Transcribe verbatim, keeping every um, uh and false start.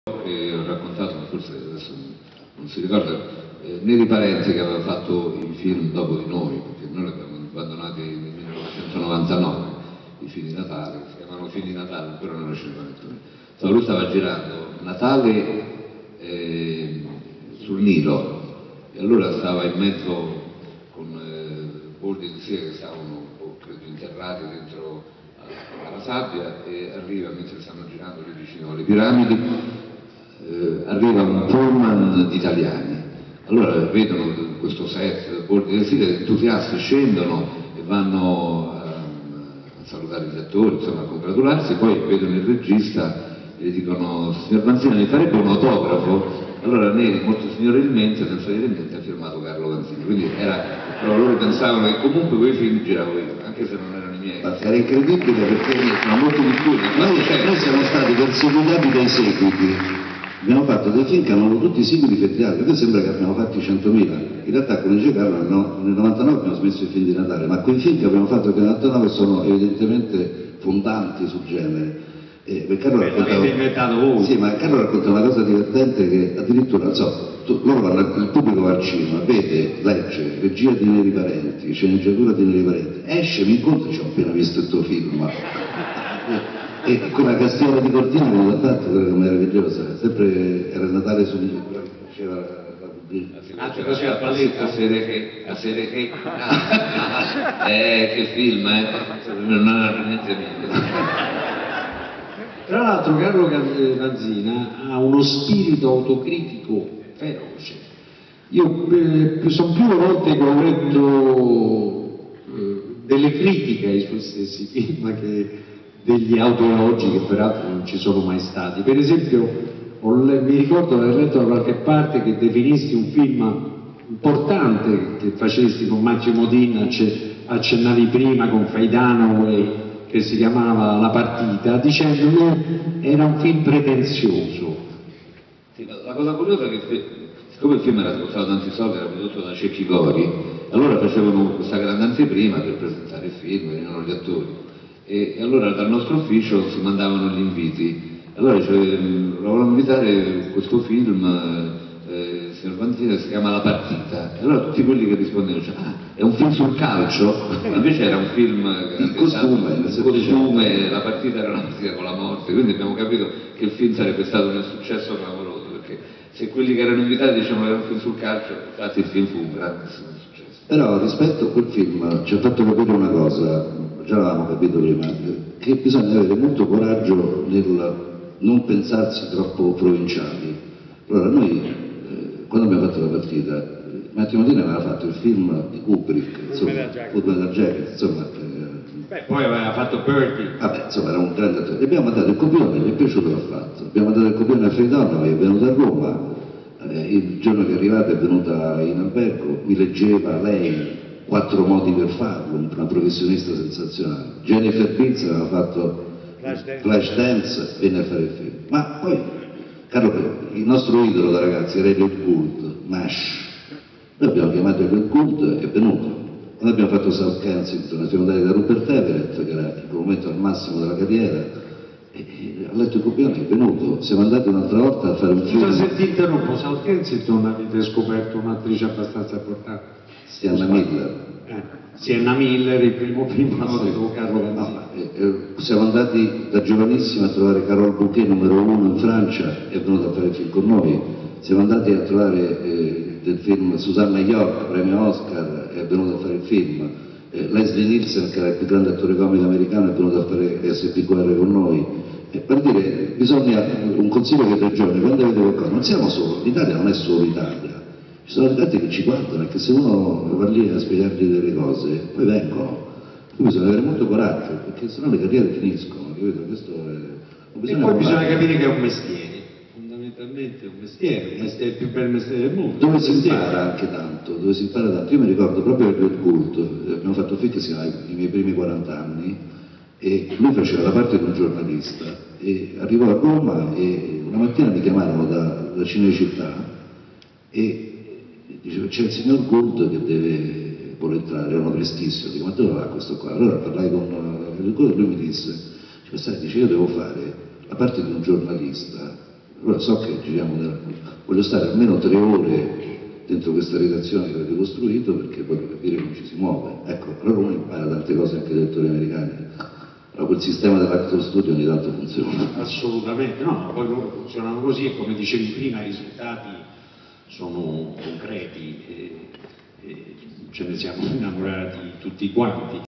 che ho raccontato, ma forse adesso non si ricorda, eh, Neri Parenti, che aveva fatto i film dopo di noi, perché noi li abbiamo abbandonati nel millenovecentonovantanove, i film di Natale, si chiamano film di Natale, ancora non era cinepanettone. Insomma, lui stava girando Natale eh, sul Nilo, e allora stava in mezzo con eh, Boldi e Lucia che stavano, credo, interrati dentro alla sabbia, e arriva, mentre stanno girando lì vicino alle piramidi, eh, arriva un pullman di italiani. Allora vedono questo set, Boldi e Lucia, entusiasti, scendono e vanno a, a salutare gli attori, insomma a congratularsi, poi vedono il regista e gli dicono: signor Vanzina, mi farebbe un autografo? Allora Neri, molto signorilmente, senza dire niente, ha firmato Carlo Vanzina. Quindi era, però loro pensavano che comunque quei film giravo io, anche se non erano i miei. Ma era incredibile perché sono molto di più. Noi, noi siamo stati perseguitati dai seguiti. Abbiamo fatto dei film che hanno tutti i seguiti effettuati, perché sembra che abbiamo fatti centomila. In realtà, come dice Carlo, no, nel novantanove abbiamo smesso i film di Natale, ma quei film che abbiamo fatto nel novantanove sono evidentemente fondanti sul genere. Eh, Carlo raccontava, inventato voi. sì, ma Carlo racconta una cosa divertente, che addirittura, non so, tu, loro vanno, il pubblico va al cinema, vede, legge, regia di Neri Parenti, sceneggiatura di Neri Parenti, esce, mi incontri, ci ho appena visto il tuo film. E, e con la castiera di Cortina che l'ha fatto, quella che meravigliosa, sempre era il Natale su Neri, quella che faceva la pubblicità. Anzi, faceva a sede che, a sede che, eh, che film, eh, non era niente mio. Tra l'altro Carlo Vanzina ha uno spirito autocritico feroce. Io eh, sono più volte che ho letto eh, delle critiche ai suoi stessi film che degli autoelogi, che peraltro non ci sono mai stati. Per esempio, ho, mi ricordo di aver letto da qualche parte che definisti un film importante che facesti con Massimo Din, accennavi prima con Faidano, che si chiamava La partita, dicendo che era un film pretenzioso. Sì, la, la cosa curiosa è che, siccome il film era costato tanti soldi, era prodotto da Cecchi Gori, allora facevano questa grande anteprima per presentare il film, venivano gli attori, e, e allora dal nostro ufficio si mandavano gli inviti. Allora dice: volevo invitare questo film, eh, signor Vanzina, si chiama La partita. E allora tutti quelli che rispondevano dicevano: ah, è un film sul calcio? Invece era un film che il costume, il costume, la partita era una partita con la morte, quindi abbiamo capito che il film sarebbe stato un successo clamoroso, perché se quelli che erano invitati dicevano che era un film sul calcio, infatti il film fu un grandissimo successo. Però rispetto a quel film ci ha fatto capire una cosa, già l'avevamo capito prima, che bisogna avere molto coraggio nel non pensarsi troppo provinciali. Allora noi, eh, quando abbiamo fatto la partita, Massimo Din aveva fatto il film di Kubrick, insomma, Full Metal Jacket, insomma. Eh, Beh, poi aveva fatto Birdie. Vabbè, insomma, era un grande attore. Gli abbiamo mandato il copione, gli è piaciuto, l'ha fatto. Abbiamo mandato il copione a Faidano, è venuto a Roma, eh, il giorno che è arrivata è venuta in albergo, mi leggeva lei quattro modi per farlo, una professionista sensazionale. Jennifer Beals aveva fatto Flash Dance, venne a fare il film. Ma poi, Carlo, il nostro idolo da ragazzi era Elliot Gould, MASH. Noi abbiamo chiamato Elliot Gould, è venuto. Quando abbiamo fatto South Kensington, siamo andati da Rupert Everett, che era in quel momento al massimo della carriera, e, e ha letto il copione, è venuto. Siamo andati un'altra volta a fare un film. Scusa se ti interrompo, South Kensington avete scoperto un'attrice abbastanza importante. Sienna Miller. Eh, Sienna Miller, il primo film con Carlo Vanzina. No, eh, eh, siamo andati da giovanissima a trovare Carole Bouquet, numero uno in Francia, è venuta a fare il film con noi. Siamo andati a trovare eh, del film Susanna York, premio Oscar, è venuto a fare il film. Eh, Leslie Nielsen, che era il più grande attore comico americano, è venuto a fare S P Q R con noi. Eh, per dire, bisogna, un consiglio che dai giovani, quando avete qualcosa, non siamo solo, l'Italia non è solo l'Italia, ci sono tanti che ci guardano, e che se uno va lì a spiegargli delle cose, poi vengono. Quindi bisogna avere molto coraggio, perché sennò le carriere finiscono, capito? Questo è... E poi bisogna capire che è un mestiere. Fondamentalmente è un mestiere, un mestiere, il più bel mestiere del mondo. Dove si impara anche tanto, dove si impara tanto. Io mi ricordo proprio Elliot Gould, abbiamo fatto un film che si chiama I miei primi quaranta anni, e lui faceva la parte di un giornalista, e arrivò a Roma e una mattina mi chiamarono da, da Cinecittà e diceva: c'è il signor Gould che deve, vuole entrare, erano prestissimo. Dico: ma dove va questo qua? Allora parlai con Elliot Gould e lui mi disse: sai, dice, io devo fare la parte di un giornalista Allora so che giriamo nel... voglio stare almeno tre ore dentro questa redazione che avete costruito perché voglio capire come ci si muove. Ecco, allora uno impara tante cose anche dai lettori americani. Allora quel sistema dell'actor studio ogni tanto funziona. Assolutamente, no, poi loro funzionano così e come dicevi prima i risultati sono concreti e, e ce ne siamo innamorati tutti quanti.